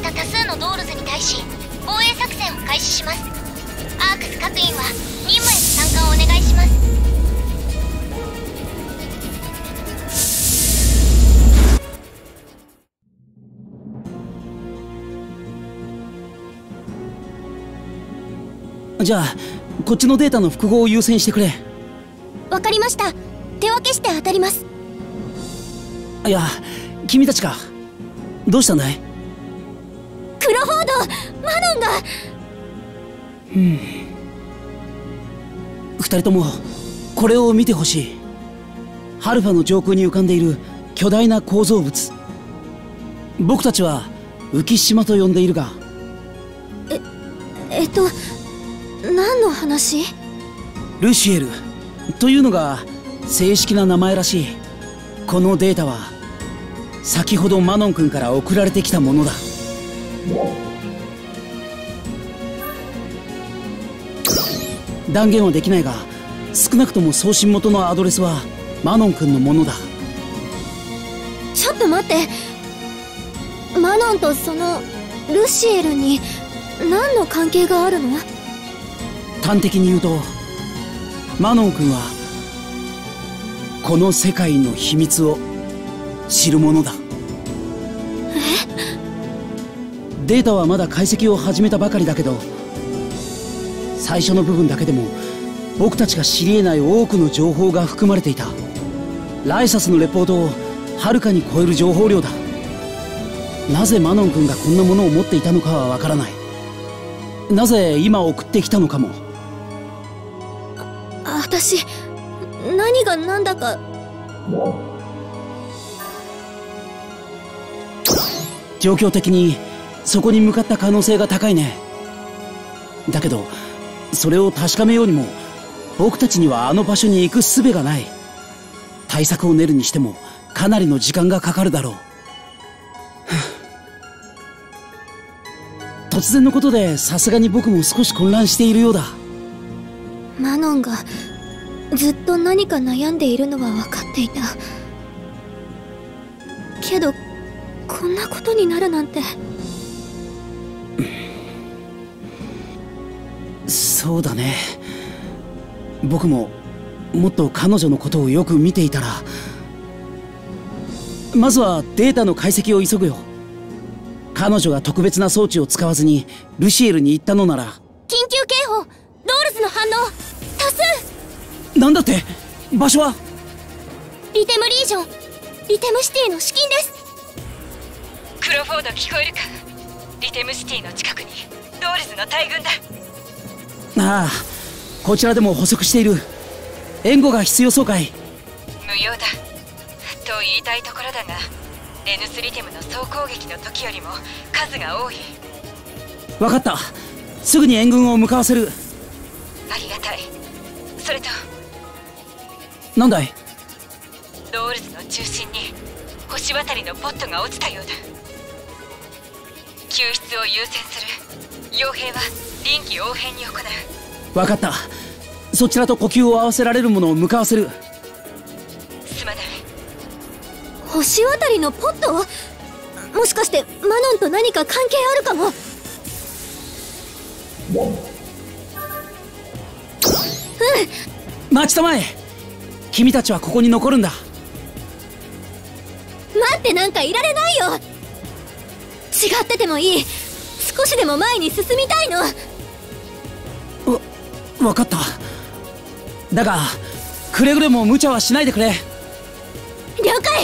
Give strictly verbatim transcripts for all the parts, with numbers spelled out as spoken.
た多数のドールズに対し防衛作戦を開始します。アークス各員は任務への参加をお願いします。 じゃあこっちのデータの複合を優先してくれ。 わかりました。手分けして当たります。 いや、君たちか。どうしたんだい？ クロフォード、マノンが。 うん二人ともこれを見てほしい。ハルファの上空に浮かんでいる巨大な構造物、僕たちは浮島と呼んでいるが。 ええっと何の話？ ルシエルというのが正式な名前らしい。このデータは先ほどマノン君から送られてきたものだ。断言はできないが、少なくとも送信元のアドレスはマノン君のものだ。 ちょっと待って、マノンとそのルシエルに何の関係があるの？ 端的に言うと、マノン君はこの世界の秘密を知るものだ。 え？ データはまだ解析を始めたばかりだけど、最初の部分だけでも僕たちが知り得ない多くの情報が含まれていた。ライサスのレポートをはるかに超える情報量だ。なぜマノン君がこんなものを持っていたのかはわからない。なぜ今送ってきたのかも。 あ、私何が何だか。 状況的にそこに向かった可能性が高いね。だけどそれを確かめようにも僕たちにはあの場所に行く術がない。対策を練るにしてもかなりの時間がかかるだろう。突然のことでさすがに僕も少し混乱しているようだ。 マノンがずっと何か悩んでいるのは分かっていたけど、こんなことになるなんて。 そうだね。僕ももっと彼女のことをよく見ていたら。まずはデータの解析を急ぐよ。彼女が特別な装置を使わずにルシエルに行ったのなら。 緊急警報、ドールズの反応多数。 なんだって？場所は？ リテムリージョン、リテムシティの至近です。 クロフォード聞こえるか？リテムシティの近くにドールズの大軍だ。 ああ、こちらでも捕捉している。援護が必要そうかい？ 無用だと言いたいところだが、レヌスリテムの総攻撃の時よりも数が多い。 分かった、すぐに援軍を向かわせる。 ありがたい。それとなんだい？ ドールズの中心に星渡りのポットが落ちたようだ。救出を優先する。傭兵は臨機応変に行う。 分かった、そちらと呼吸を合わせられるものを向かわせる。 すまない。 星渡りのポット？もしかしてマノンと何か関係あるかも。 うん、待ちたまえ。君たちはここに残るんだ。 待ってなんかいられないよ。違っててもいい。少しでも前に進みたいの。 わ、分かった。だがくれぐれも無茶はしないでくれ。 了解。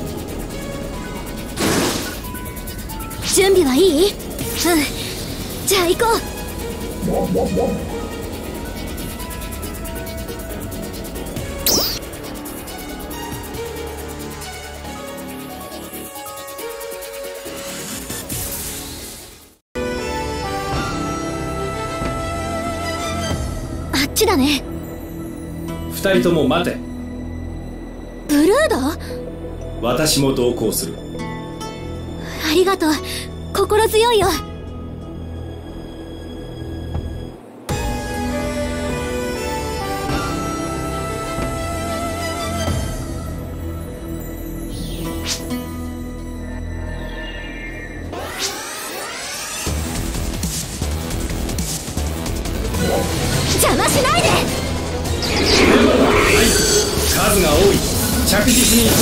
準備はいい？うん。じじゃあ行こう。あっちだね。 二人とも待て。 ブルード？ 私も同行する。 ありがとう。心強いよ。邪魔しないで。 はい、数が多い。着実に。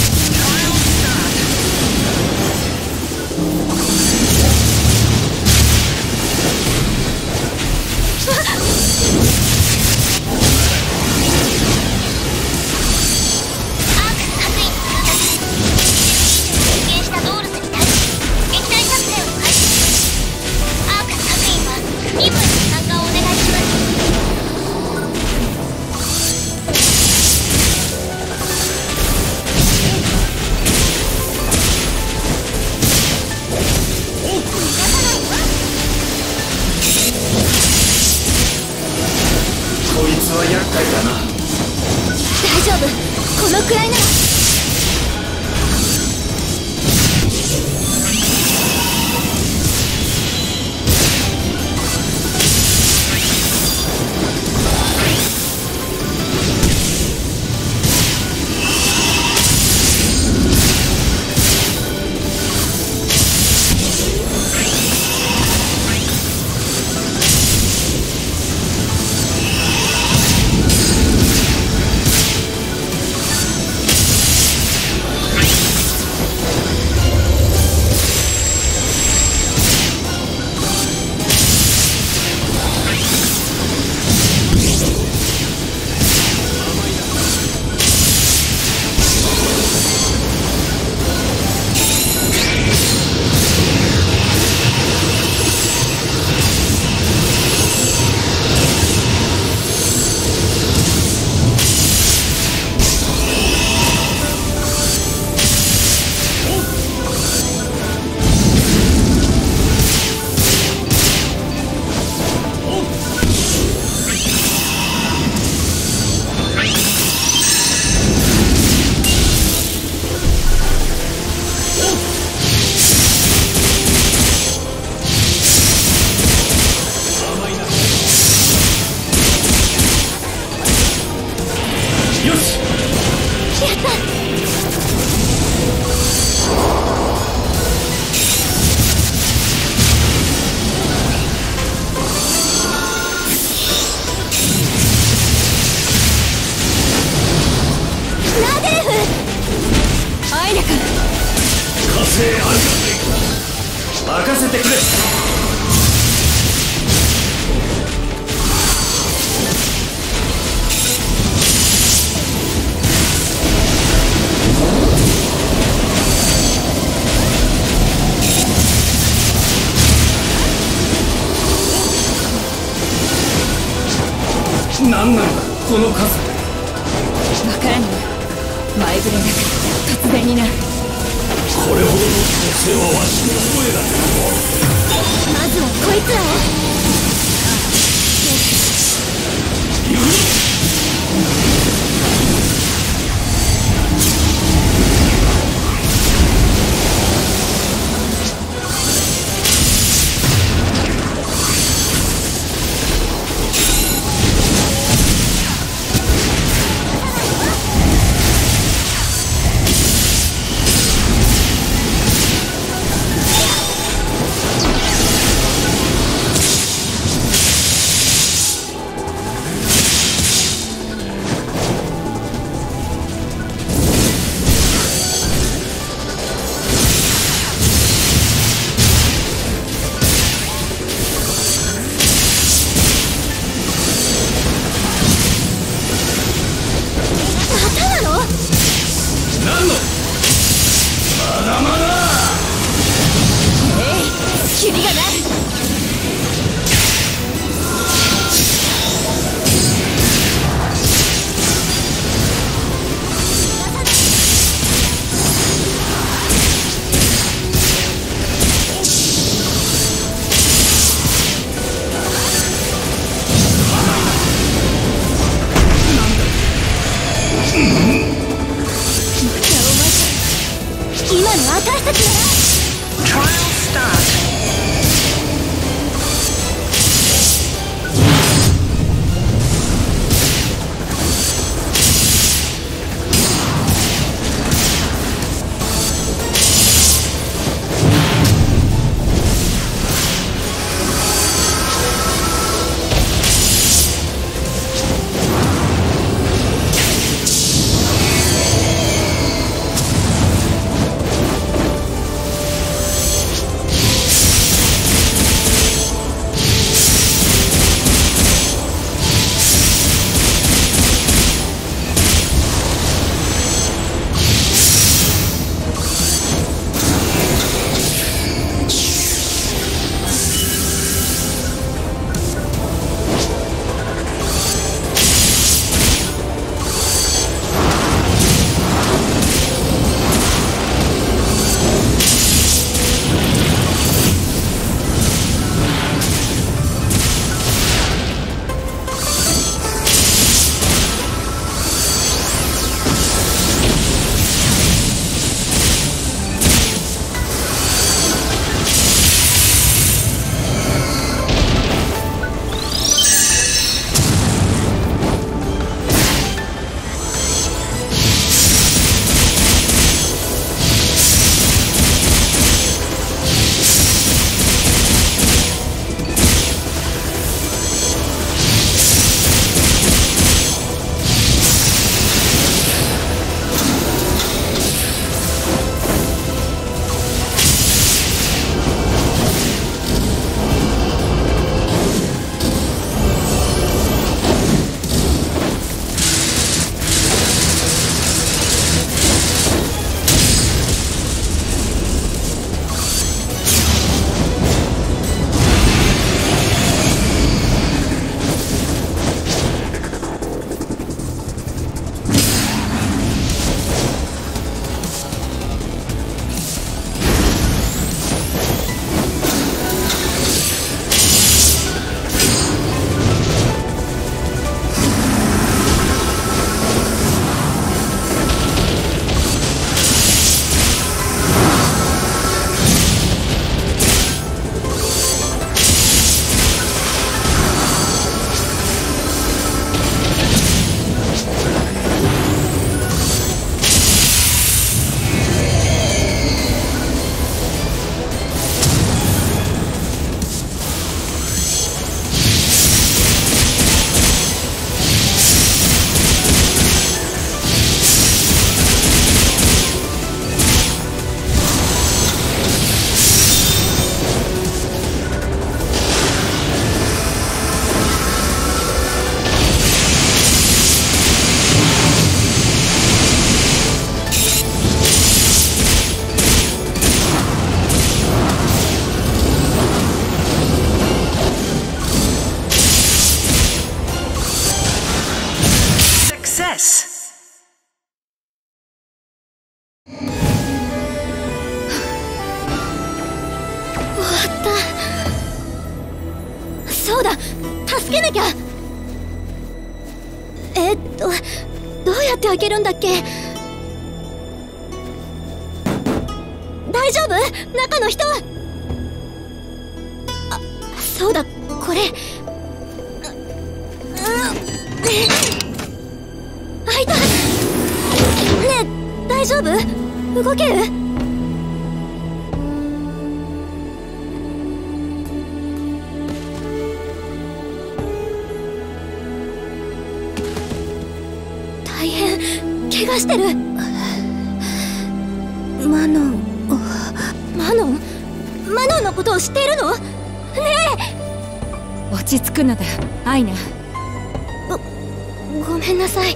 大丈夫、このくらいなら。 任せてくれ。何なんだこの数。 わからぬ。前触れなく突然にな。 これほどの強制はわしの覚えだ。 まずはこいつらを。 キリがない。 私たちなら。 Trial start. Success! 終わった。そうだ、助けなきゃ。えっとどうやって開けるんだっけ。大丈夫？中の人。あ、そうだ、これ。開いた。ねえ、大丈夫？動ける？大変怪我してる。マノン。マノン？マノンのことを知っているの？ね落ち着くのだ、アイナ。 ご、ごめんなさい。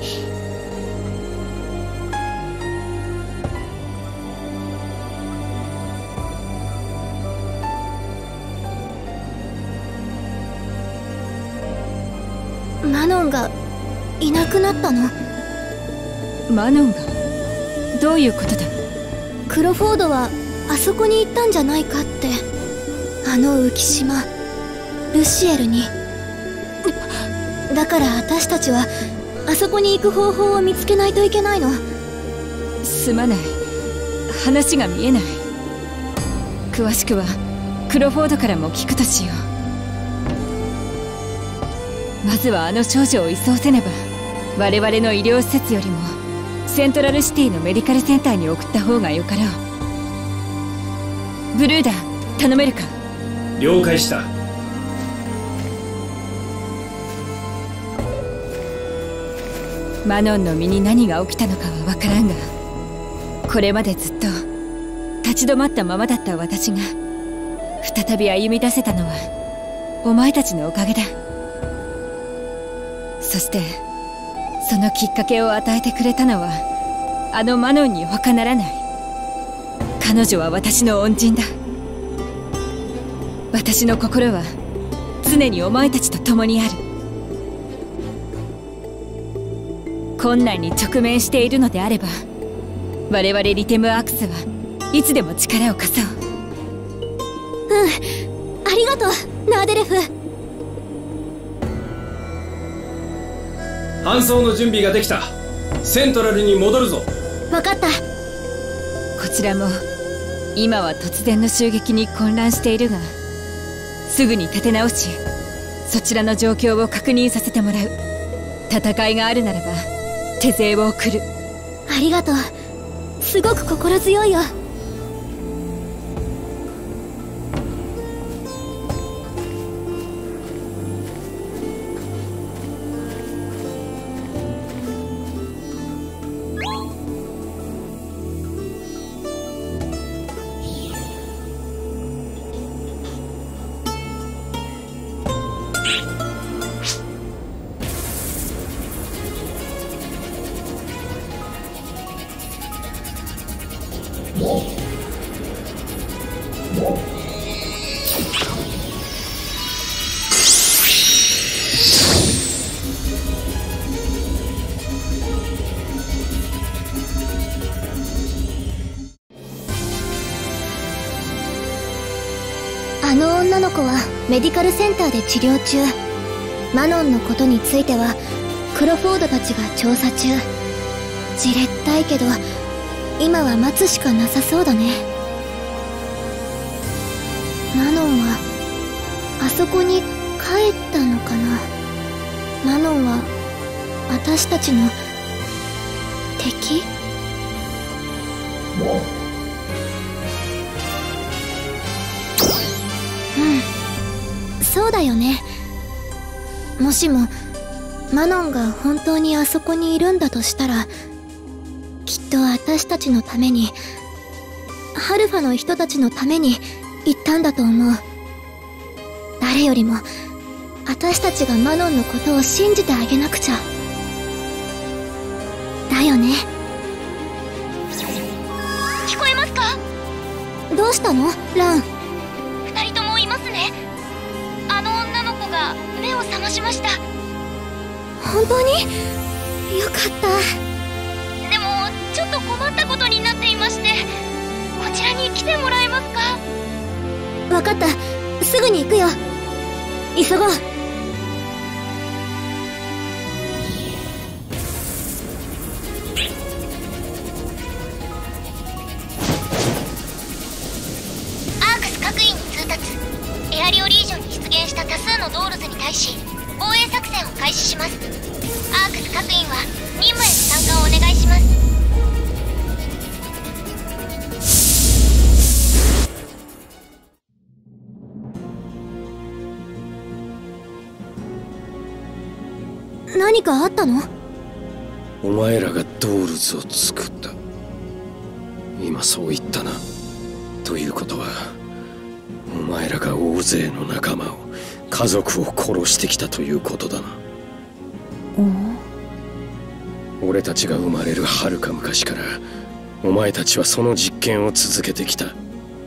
マノンがいなくなったの？ マノンが？どういうことだ？ クロフォードはあそこに行ったんじゃないかって。あの浮島ルシエルに。だから私たちはあそこに行く方法を見つけないといけないの。 すまない。 話が見えない。詳しくはクロフォードからも聞くとしよう。まずはあの少女を移送せねば。我々の医療施設よりもセントラルシティのメディカルセンターに送った方がよかろう。ブルーダー、頼めるか？ 了解した。 マノンの身に何が起きたのかは分からんが、これまでずっと立ち止まったままだった私が再び歩み出せたのはお前たちのおかげだ。そしてそのきっかけを与えてくれたのはあのマノンに他ならない。彼女は私の恩人だ。私の心は常にお前たちと共にある。困難に直面しているのであれば、我々リテムアークスはいつでも力を貸そう。 うん、ありがとうナーデレフ。 搬送の準備ができた。セントラルに戻るぞ。 分かった。 こちらも今は突然の襲撃に混乱しているが、すぐに立て直しそちらの状況を確認させてもらう。戦いがあるならば手勢を送る。 ありがとう。すごく心強いよ。あの女の子はメディカルセンターで治療中。マノンのことについてはクロフォードたちが調査中。じれったいけど今は待つしかなさそうだね。マノンはあそこに帰ったのかな。マノンは私たちの敵？うん、そうだよね。もしもマノンが本当にあそこにいるんだとしたら、きっと私たちのために、ハルファの人たちのために行ったんだと思う。誰よりも私たちがマノンのことを信じてあげなくちゃ。だよね。 聞こえますか？ どうしたのラン？ 二人ともいますね。あの女の子が目を覚ましました。 本当に？よかった。 でもちょっと困ったことになっていまして、こちらに来てもらえますか？ 分かった、すぐに行くよ。急ごう。 アークス各員に通達。エアリオリージョンに出現した多数のドールズに対し防衛作戦を開始します。アークス各員は任務への参加をお願いします。 何かあったの？ お前らがドールズを作った。今そう言ったな。ということはお前らが大勢の仲間を、家族を殺してきたということだな。俺たちが生まれるはるか昔からお前たちはその実験を続けてきた。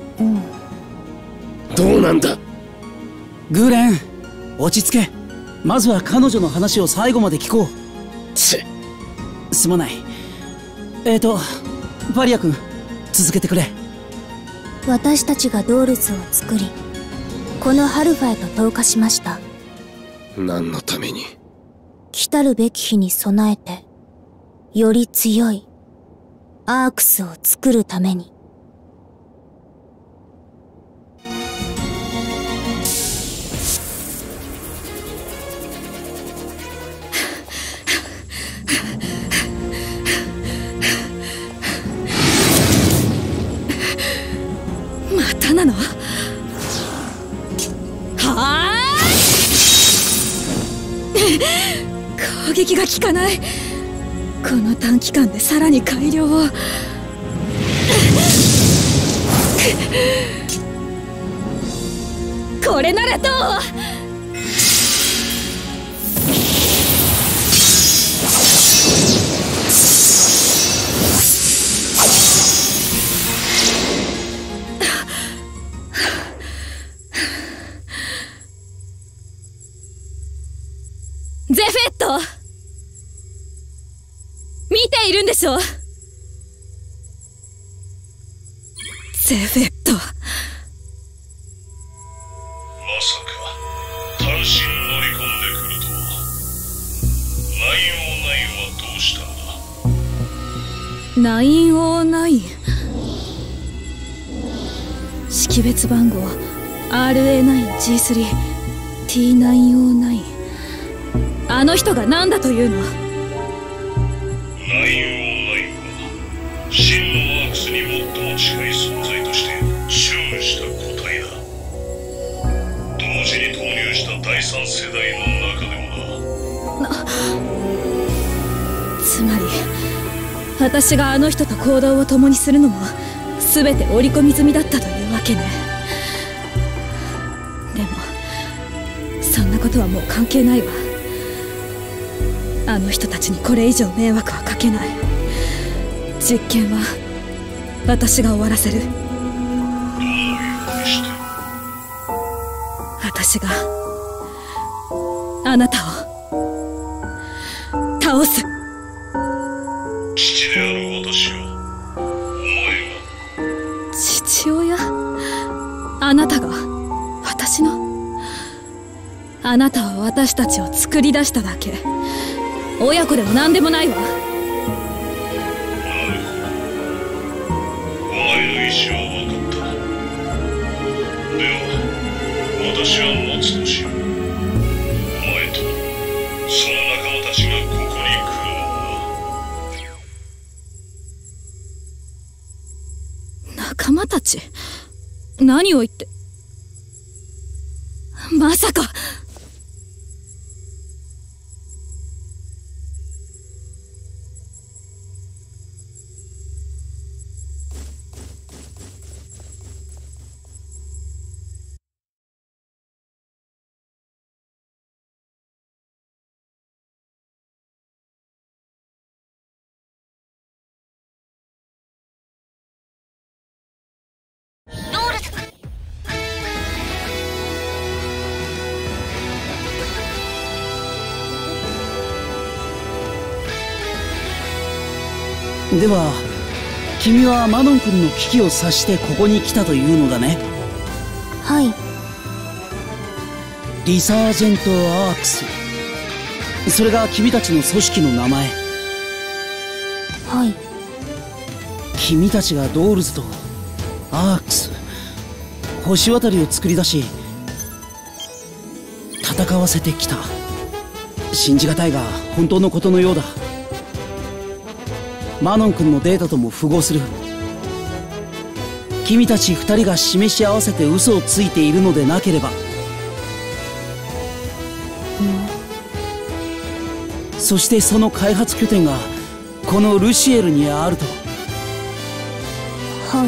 どうなんだ？ グーレン、落ち着け。まずは彼女の話を最後まで聞こう。 せすまない。えーとバリア君、続けてくれ。 私たちがドールズを作り、このハルファへと投下しました。 何のために？ 来たるべき日に備えて、より強いアークスを作るために。 撃が効かない。この短期間でさらに改良を。これならどう？ゼフェット、見ているんでしょ？ゼフェット、 まさか単身乗り込んでくるとは。ナインオーナインはどうしたんだ？ ナインオーナイン、識別番号 アールエーナインジースリーティーナインオーナイン。あの人が何だというの？ ナインオーナインは真のアークスに最も近い存在としてチューンした個体だ。同時に投入した第三世代の中でもな。 つまり私があの人と行動を共にするのも全て織り込み済みだったというわけね。でもそんなことはもう関係ないわ。あの人たちにこれ以上迷惑はかけない。実験は私が終わらせる。 どういうふうにして？ 私があなたを倒す。 父である私をお前が？ 父親？あなたが私の？あなたは私たちを作り出しただけ。親子でも何でもないわ。 なるほど。お前の意志は分かった。では私は待つとしよう。お前とその仲間たちがここに来るのだ。仲間たち？何を言って。まさか。 では君はマノン君の危機を察してここに来たというのだね。 はい。 リサージェント・アークス、それが君たちの組織の名前。 はい。 君たちがドールズとアークス、星渡りを作り出し戦わせてきた。信じがたいが本当のことのようだ。マノン君のデータとも符合する。君たち二人が示し合わせて嘘をついているのでなければ、うん、そしてその開発拠点がこのルシエルにあると。 はい。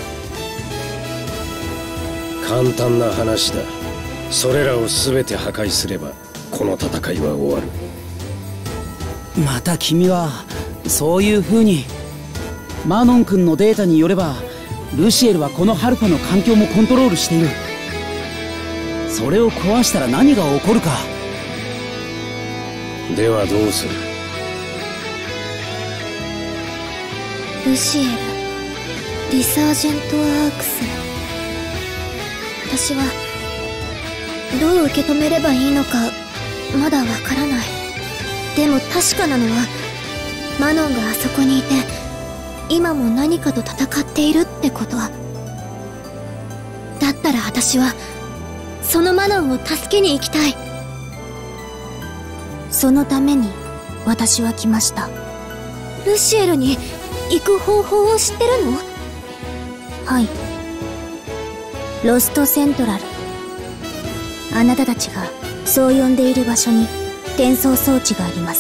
簡単な話だ。それらを全て破壊すればこの戦いは終わる。 また君はそういう風に。マノン君のデータによればルシエルはこのハルパの環境もコントロールしている。それを壊したら何が起こるか。 ではどうする？ ルシエル、リサージェント・アークス。私はどう受け止めればいいのかまだわからない。でも確かなのはマノンがあそこにいて今も何かと戦っているってこと。だったら私はそのマノンを助けに行きたい。そのために私は来ました。ルシエルに行く方法を知ってるの？はい。ロストセントラル。あなたたちがそう呼んでいる場所に転送装置があります。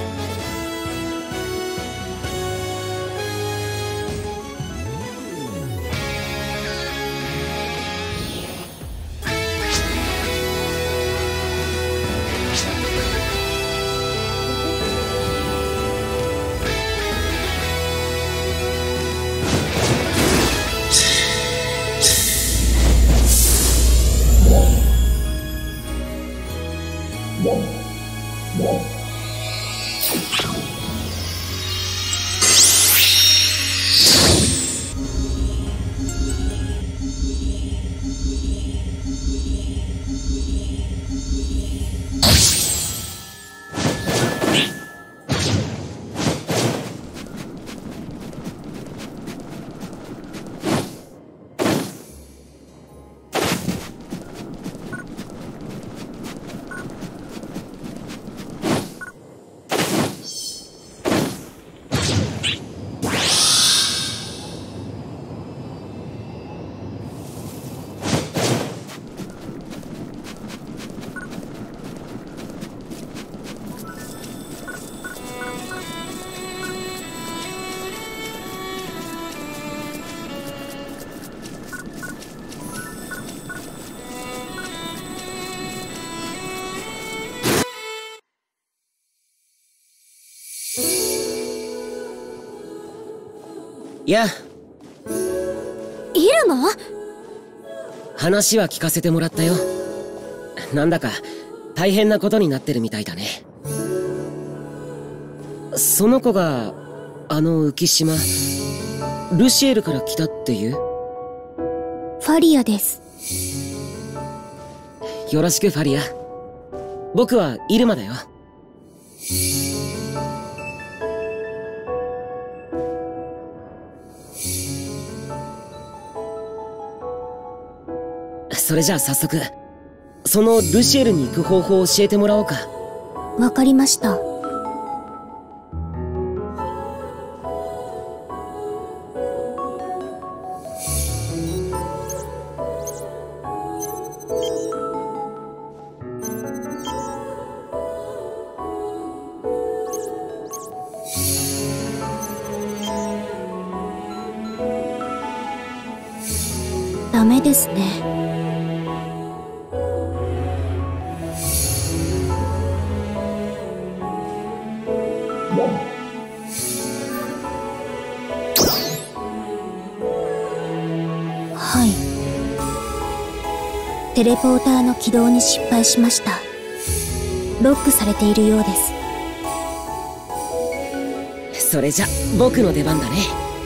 いや、 イルマ？ 話は聞かせてもらったよ。なんだか大変なことになってるみたいだね。その子があの浮島ルシエルから来たっていう？ ファリアです。 よろしくファリア。僕はイルマだよ。それじゃあ早速そのルシエルに行く方法を教えてもらおうか。 わかりました。ダメですね。はい。テレポーターの起動に失敗しました。ロックされているようです。 それじゃ僕の出番だね。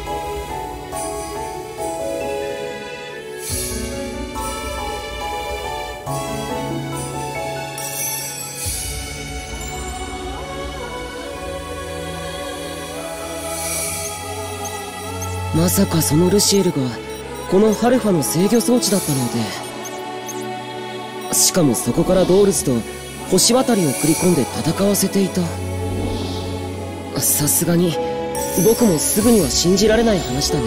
まさかそのルシエルがこのハルファの制御装置だったなんて。しかもそこからドールズと星渡りを繰り込んで戦わせていた。さすがに僕もすぐには信じられない話だね。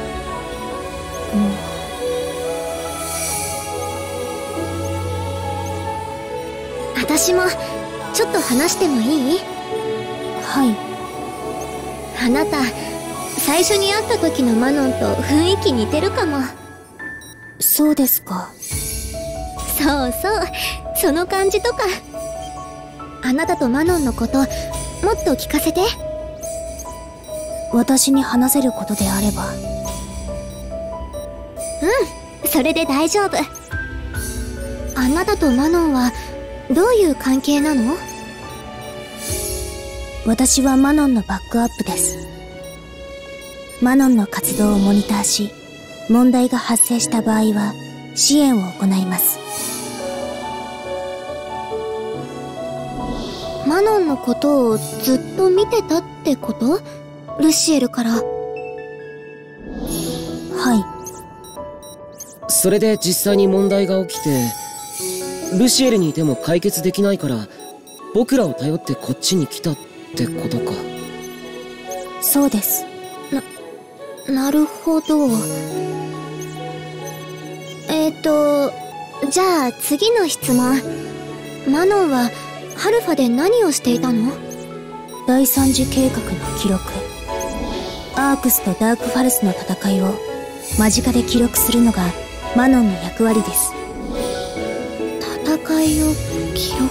うん、私もちょっと話してもいい？はい。あなた最初に会った時のマノンと雰囲気似てるかも。そうですか。そうそう、その感じとか。あなたとマノンのこともっと聞かせて。私に話せることであれば。うん、それで大丈夫。あなたとマノンはどういう関係なの？私はマノンのバックアップです。マノンの活動をモニターし、問題が発生した場合は支援を行います。マノンのことをずっと見てたってこと？ルシエルから。はい。 それで実際に問題が起きて、ルシエルにいても解決できないから僕らを頼ってこっちに来たってことか。 そうです。な、なるほど。えーと、じゃあ次の質問。マノンはハルファで何をしていたの？ 第三次計画の記録。アークスとダークファルスの戦いを間近で記録するのがマノンの役割です。 戦いを記録。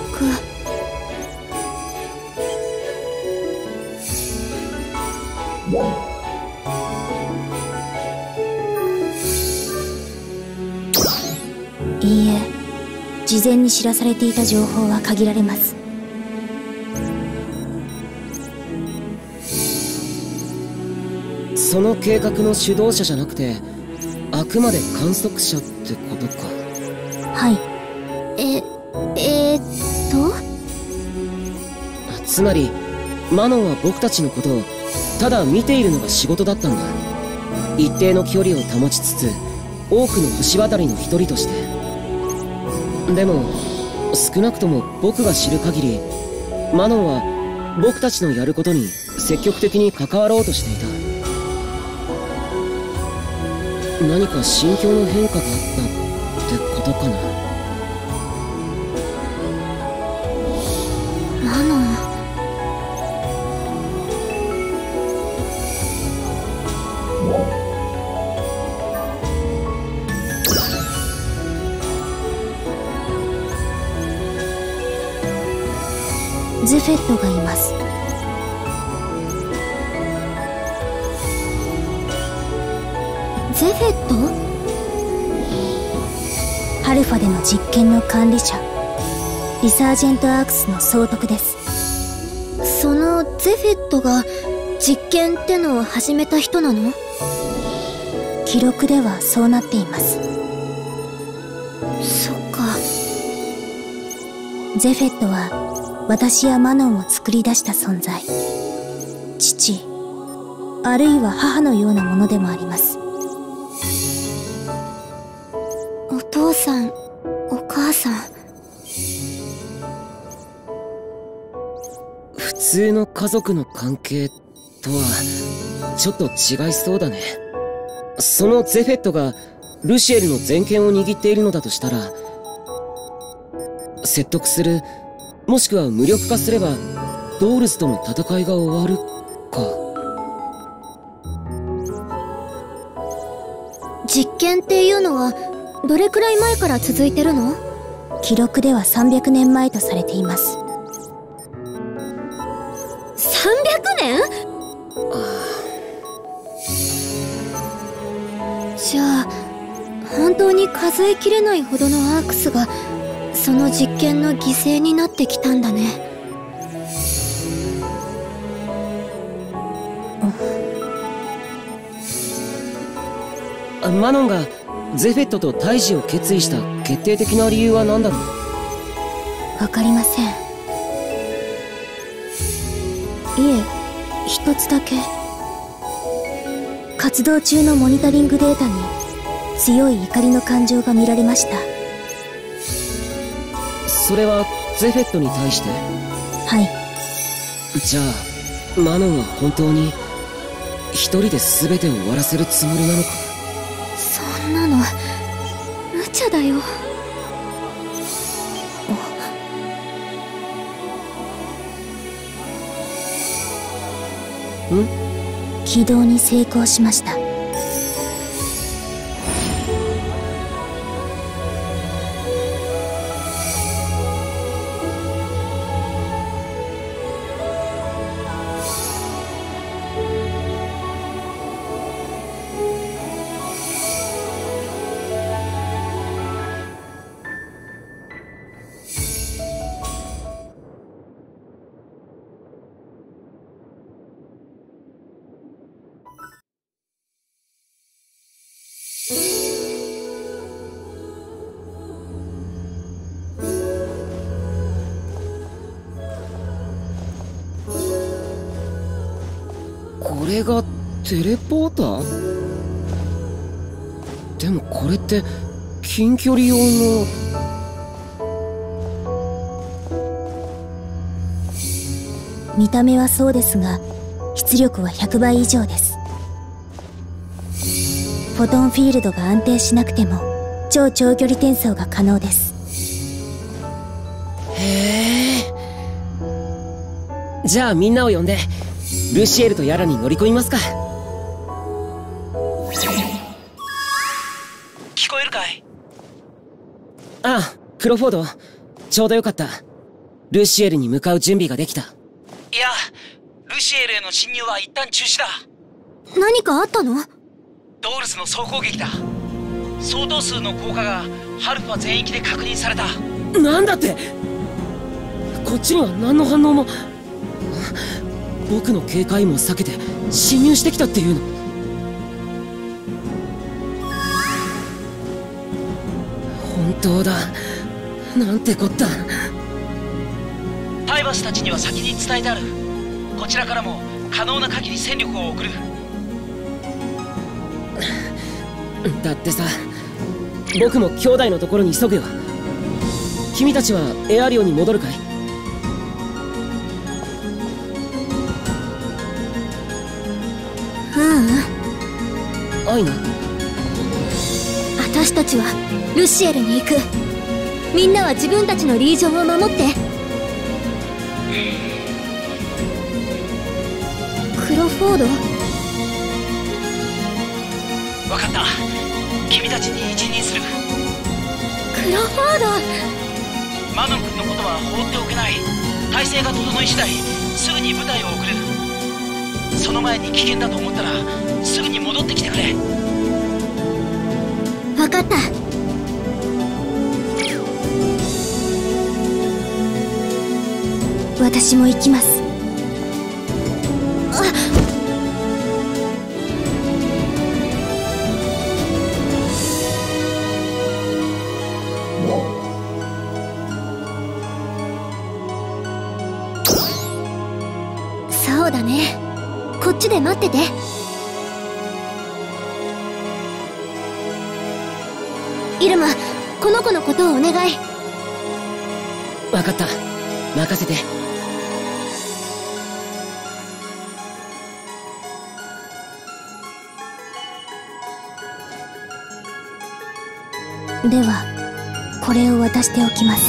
いいえ、事前に知らされていた情報は限られます。 その計画の主導者じゃなくて、あくまで観測者ってことか。 はい。 え、えー、っとつまりマノンは僕たちのことをただ見ているのが仕事だったんだ。一定の距離を保ちつつ多くの星渡りの一人として。でも少なくとも僕が知る限り、マノンは僕たちのやることに積極的に関わろうとしていた。何か心境の変化があったってことかな。 マノン。 ゼフェットがいます。 ゼフェット？ ハルファでの実験の管理者、リサージェントアークスの総督です。 そのゼフェットが実験ってのを始めた人なの？ 記録ではそうなっています。 そっか。 ゼフェットは私やマノンを作り出した存在。父、あるいは母のようなものでもあります。 お父さん、お母さん。 普通の家族の関係とはちょっと違いそうだね。そのゼフェットがルシエルの全権を握っているのだとしたら、説得する、もしくは無力化すればドールズとの戦いが終わるか。 実験っていうのはどれくらい前から続いてるの？ 記録ではさんびゃくねんまえとされています。 さんびゃくねん？じゃあ本当に数えきれないほどのアークスがその実験の犠牲になってきたんだね。 マノンがゼフェットと対峙を決意した決定的な理由は何だろう？ わかりません。いえ、一つだけ。活動中のモニタリングデータに強い怒りの感情が見られました。 それはゼフェットに対して？ はい。 じゃあマノンは本当に一人で全てを終わらせるつもりなのか？ そんなの無茶だよ。 ん？ 起動に成功しました。 これがテレポーター？でもこれって近距離用の。 見た目はそうですが出力はひゃくばい以上です。フォトンフィールドが安定しなくても超長距離転送が可能です。 へえ、 じゃあみんなを呼んでルシエルとヤラに乗り込みますか。 聞こえるかい？ ああ、クロフォード、ちょうどよかった。ルシエルに向かう準備ができた。 いや、ルシエルへの侵入は一旦中止だ。 何かあったの？ ドールスの総攻撃だ。相当数の効果がハルファ全域で確認された。 なんだって？こっちには何の反応も。僕の警戒も避けて侵入してきたっていうの？本当だ。なんてこった。 タイバスたちには先に伝えてある。こちらからも可能な限り戦力を送る。 だってさ、僕も兄弟のところに急ぐよ。君たちはエアリオに戻るかい？ ううん。 アイナ、 私たちはルシエルに行く。みんなは自分たちのリージョンを守って。クロフォード？ 分かった。君たちに一任する。 クロフォード！ マノン君のことは放っておけない。体制が整い次第すぐに部隊を送る。その前に危険だと思ったらすぐに戻ってきてくれ。 分かった。私も行きます。あっ、そうだね。こっちで待ってて。イルマ、この子のことをお願い。 分かった。任せて。 ではこれを渡しておきます。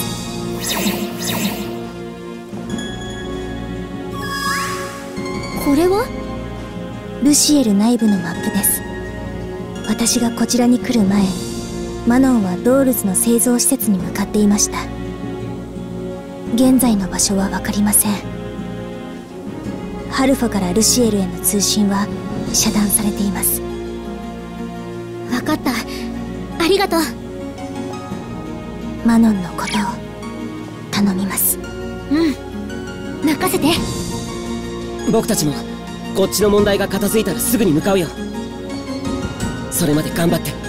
これは？ ルシエル内部のマップです。私がこちらに来る前、マノンはドールズの製造施設に向かっていました。現在の場所は分かりません。ハルファからルシエルへの通信は遮断されています。 分かった。ありがとう。 マノンのことを頼みます。 うん、任せて。 僕たちもこっちの問題が片付いたらすぐに向かうよ。それまで頑張って。